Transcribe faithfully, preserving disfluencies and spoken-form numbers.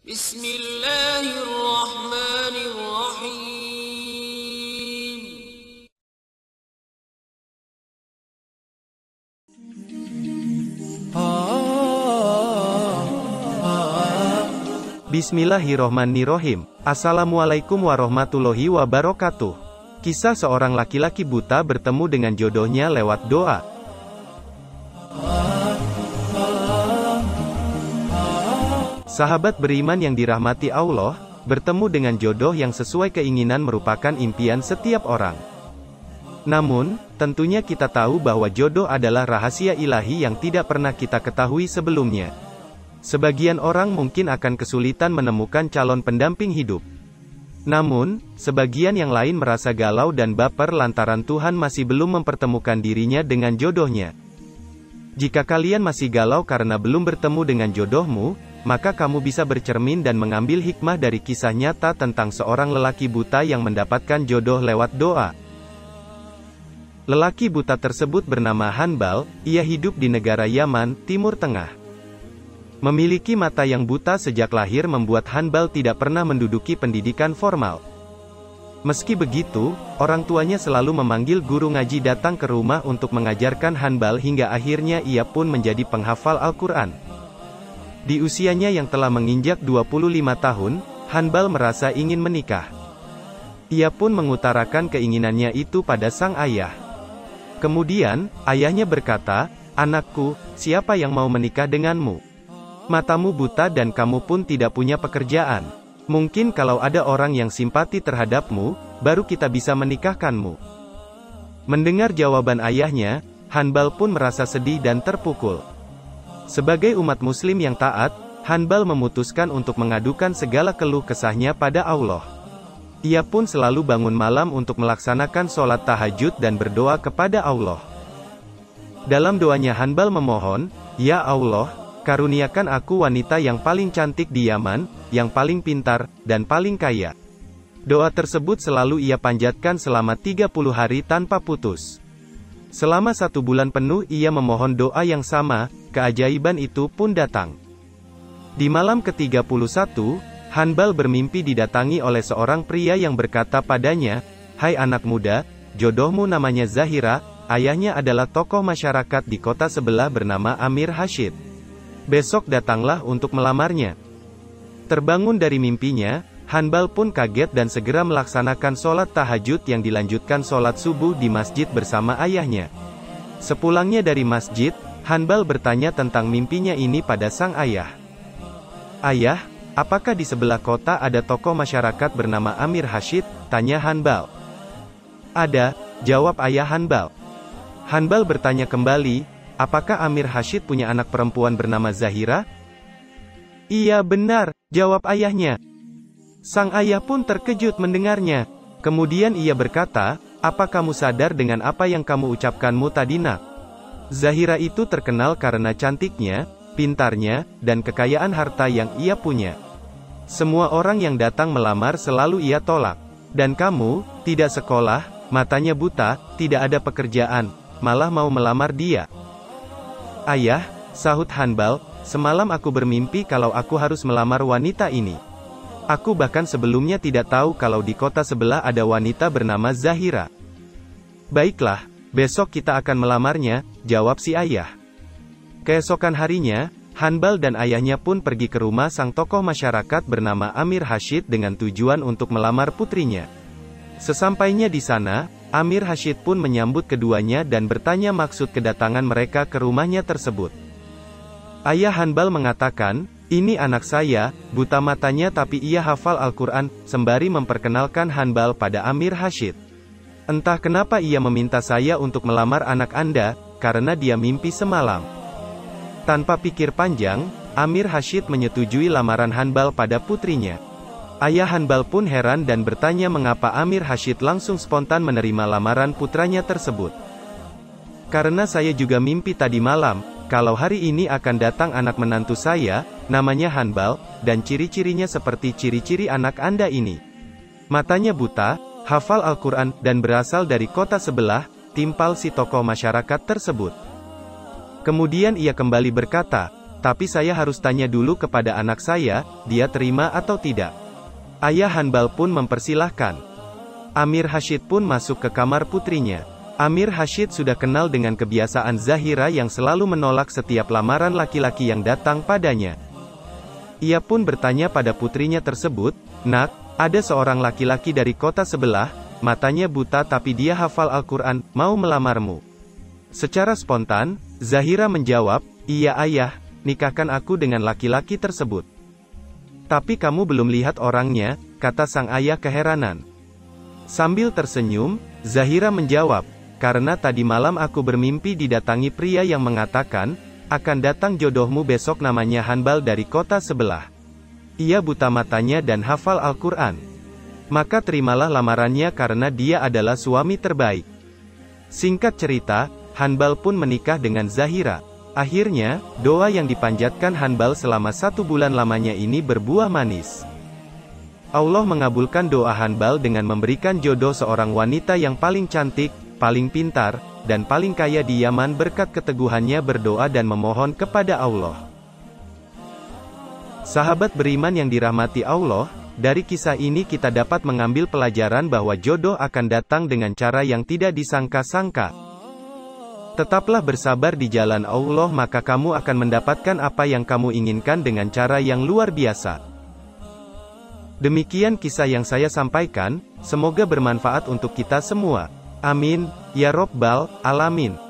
Bismillahirrahmanirrahim. Bismillahirrohmanirrohim. Assalamualaikum warahmatullahi wabarakatuh. Kisah seorang laki-laki buta bertemu dengan jodohnya lewat doa. Sahabat beriman yang dirahmati Allah, bertemu dengan jodoh yang sesuai keinginan merupakan impian setiap orang. Namun, tentunya kita tahu bahwa jodoh adalah rahasia ilahi yang tidak pernah kita ketahui sebelumnya. Sebagian orang mungkin akan kesulitan menemukan calon pendamping hidup. Namun, sebagian yang lain merasa galau dan baper lantaran Tuhan masih belum mempertemukan dirinya dengan jodohnya. Jika kalian masih galau karena belum bertemu dengan jodohmu, maka kamu bisa bercermin dan mengambil hikmah dari kisah nyata tentang seorang lelaki buta yang mendapatkan jodoh lewat doa. Lelaki buta tersebut bernama Hanbal, ia hidup di negara Yaman, Timur Tengah. Memiliki mata yang buta sejak lahir membuat Hanbal tidak pernah menduduki pendidikan formal. Meski begitu, orang tuanya selalu memanggil guru ngaji datang ke rumah untuk mengajarkan Hanbal hingga akhirnya ia pun menjadi penghafal Al-Quran. Di usianya yang telah menginjak dua puluh lima tahun, Hanbal merasa ingin menikah. Ia pun mengutarakan keinginannya itu pada sang ayah. Kemudian, ayahnya berkata, "Anakku, siapa yang mau menikah denganmu? Matamu buta dan kamu pun tidak punya pekerjaan. Mungkin kalau ada orang yang simpati terhadapmu, baru kita bisa menikahkanmu." Mendengar jawaban ayahnya, Hanbal pun merasa sedih dan terpukul. Sebagai umat muslim yang taat, Hanbal memutuskan untuk mengadukan segala keluh kesahnya pada Allah. Ia pun selalu bangun malam untuk melaksanakan sholat tahajud dan berdoa kepada Allah. Dalam doanya Hanbal memohon, "Ya Allah, karuniakan aku wanita yang paling cantik di Yaman, yang paling pintar, dan paling kaya." Doa tersebut selalu ia panjatkan selama tiga puluh hari tanpa putus. Selama satu bulan penuh ia memohon doa yang sama, keajaiban itu pun datang. Di malam ke tiga puluh satu, Hanbal bermimpi didatangi oleh seorang pria yang berkata padanya, "Hai anak muda, jodohmu namanya Zahira, ayahnya adalah tokoh masyarakat di kota sebelah bernama Amir Hashid. Besok datanglah untuk melamarnya." Terbangun dari mimpinya, Hanbal pun kaget dan segera melaksanakan sholat tahajud yang dilanjutkan sholat subuh di masjid bersama ayahnya. Sepulangnya dari masjid, Hanbal bertanya tentang mimpinya ini pada sang ayah. "Ayah, apakah di sebelah kota ada tokoh masyarakat bernama Amir Hashid?" tanya Hanbal. "Ada," jawab ayah Hanbal. Hanbal bertanya kembali, "Apakah Amir Hashid punya anak perempuan bernama Zahira?" "Iya benar," jawab ayahnya. Sang ayah pun terkejut mendengarnya. Kemudian ia berkata, "Apa kamu sadar dengan apa yang kamu ucapkanmu tadi nak? Zahira itu terkenal karena cantiknya, pintarnya, dan kekayaan harta yang ia punya. Semua orang yang datang melamar selalu ia tolak. Dan kamu, tidak sekolah, matanya buta, tidak ada pekerjaan, malah mau melamar dia." "Ayah," sahut Hanbal, "semalam aku bermimpi kalau aku harus melamar wanita ini. Aku bahkan sebelumnya tidak tahu kalau di kota sebelah ada wanita bernama Zahira." "Baiklah, besok kita akan melamarnya," jawab si ayah. Keesokan harinya, Hanbal dan ayahnya pun pergi ke rumah sang tokoh masyarakat bernama Amir Hashid dengan tujuan untuk melamar putrinya. Sesampainya di sana, Amir Hashid pun menyambut keduanya dan bertanya maksud kedatangan mereka ke rumahnya tersebut. Ayah Hanbal mengatakan, "Ini anak saya, buta matanya tapi ia hafal Al-Quran," sembari memperkenalkan Hanbal pada Amir Hashid. "Entah kenapa ia meminta saya untuk melamar anak Anda, karena dia mimpi semalam." Tanpa pikir panjang, Amir Hashid menyetujui lamaran Hanbal pada putrinya. Ayah Hanbal pun heran dan bertanya mengapa Amir Hashid langsung spontan menerima lamaran putranya tersebut. "Karena saya juga mimpi tadi malam, kalau hari ini akan datang anak menantu saya, namanya Hanbal, dan ciri-cirinya seperti ciri-ciri anak Anda ini. Matanya buta, hafal Al-Quran, dan berasal dari kota sebelah," timpal si tokoh masyarakat tersebut. Kemudian ia kembali berkata, Tapi saya harus tanya dulu kepada anak saya, dia terima atau tidak. Ayah Hanbal pun mempersilahkan. Amir Rashid pun masuk ke kamar putrinya. Amir Rashid sudah kenal dengan kebiasaan Zahira yang selalu menolak setiap lamaran laki-laki yang datang padanya. Ia pun bertanya pada putrinya tersebut, "Nak, ada seorang laki-laki dari kota sebelah, matanya buta tapi dia hafal Al-Quran, mau melamarmu." Secara spontan, Zahira menjawab, "Iya ayah, nikahkan aku dengan laki-laki tersebut." "Tapi kamu belum lihat orangnya," kata sang ayah keheranan. Sambil tersenyum, Zahira menjawab, "Karena tadi malam aku bermimpi didatangi pria yang mengatakan, akan datang jodohmu besok namanya Hanbal dari kota sebelah. Ia buta matanya dan hafal Al-Quran. Maka terimalah lamarannya karena dia adalah suami terbaik." Singkat cerita, Hanbal pun menikah dengan Zahira. Akhirnya, doa yang dipanjatkan Hanbal selama satu bulan lamanya ini berbuah manis. Allah mengabulkan doa Hanbal dengan memberikan jodoh seorang wanita yang paling cantik, paling pintar, dan paling kaya di Yaman berkat keteguhannya berdoa dan memohon kepada Allah. Sahabat beriman yang dirahmati Allah, dari kisah ini kita dapat mengambil pelajaran bahwa jodoh akan datang dengan cara yang tidak disangka-sangka. Tetaplah bersabar di jalan Allah maka kamu akan mendapatkan apa yang kamu inginkan dengan cara yang luar biasa. Demikian kisah yang saya sampaikan, semoga bermanfaat untuk kita semua. Amin, ya Rabbal Alamin.